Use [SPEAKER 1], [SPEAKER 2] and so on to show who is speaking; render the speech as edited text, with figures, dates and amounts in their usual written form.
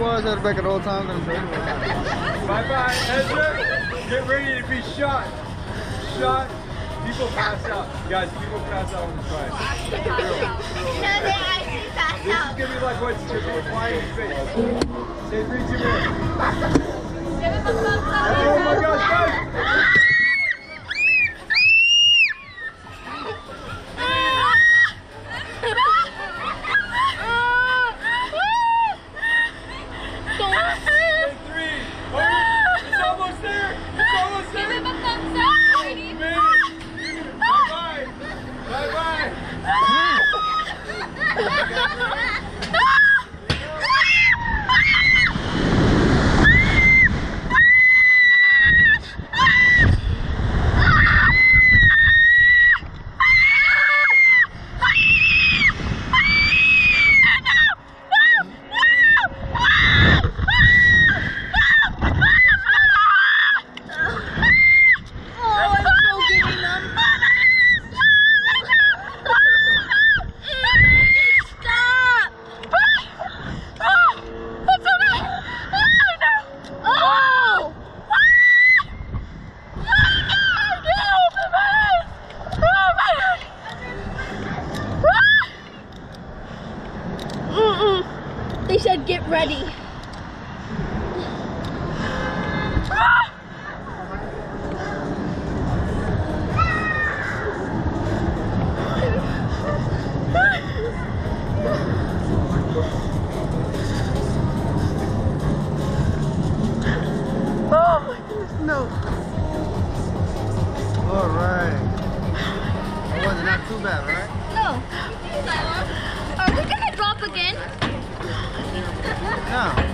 [SPEAKER 1] was that back at old times.
[SPEAKER 2] Bye-bye, Ezra. Get ready to be shot. Shot. People pass out. Guys, people pass out on the side.
[SPEAKER 3] No, they actually pass
[SPEAKER 2] This
[SPEAKER 3] out.
[SPEAKER 2] is going to be like what's just flying in space. Say 3, 2, 1.
[SPEAKER 3] Give him a thumbs up.
[SPEAKER 2] Oh my gosh, guys.
[SPEAKER 3] They said get ready.
[SPEAKER 1] Oh my goodness, no. Alright. That wasn't not too bad, right?
[SPEAKER 3] No. Are we gonna drop again?
[SPEAKER 1] No.